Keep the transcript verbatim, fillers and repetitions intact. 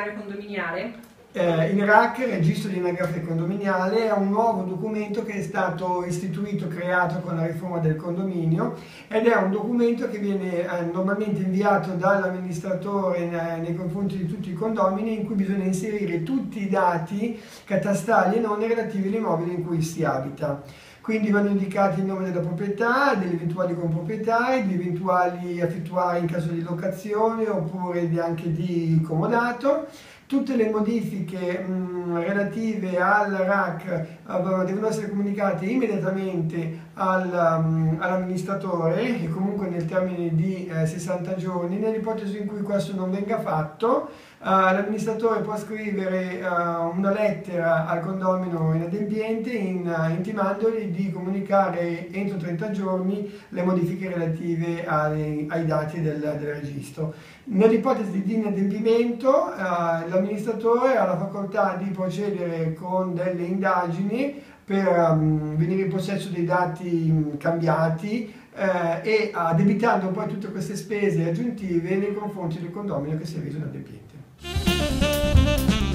inventario condominiale? Eh, il R A C, Registro di Anagrafe Condominiale, è un nuovo documento che è stato istituito, creato con la riforma del condominio, ed è un documento che viene eh, normalmente inviato dall'amministratore eh, nei confronti di tutti i condomini, in cui bisogna inserire tutti i dati catastali e non relativi all'immobile in cui si abita. Quindi vanno indicati il nome della proprietà, degli eventuali comproprietari, degli eventuali affittuari in caso di locazione oppure anche di comodato. Tutte le modifiche mh, relative al R A C uh, devono essere comunicate immediatamente al, um, all'amministratore e comunque nel termine di eh, sessanta giorni. Nell'ipotesi in cui questo non venga fatto, uh, l'amministratore può scrivere uh, una lettera al condomino inadempiente in, uh, intimandogli di comunicare entro trenta giorni le modifiche relative ai, ai dati del, del registro. Nell'ipotesi di inadempimento, uh, l'amministratore ha la facoltà di procedere con delle indagini per um, venire in possesso dei dati um, cambiati eh, e addebitando poi tutte queste spese aggiuntive nei confronti del condomino che si è reso inadempiente.